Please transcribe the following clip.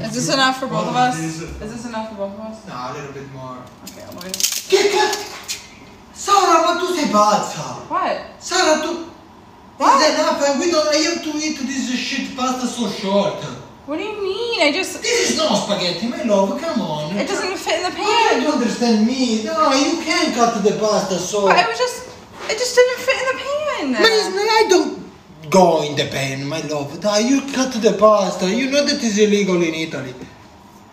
Is this enough for both of us? Is this enough for both of us? No, a little bit more. Okay, I'm going Che cazzo? Sara, ma tu sei pazza! What? Sara, tu... What? Is enough and we don't... I have to eat this shit pasta so short. What do you mean? This is not spaghetti, my love, come on. It doesn't fit in the How pan. you understand me? No, you can't cut the pasta so... But it just didn't fit in the pan. I don't go in the pan, my love. Dai, you cut the pasta. You know that is illegal in Italy.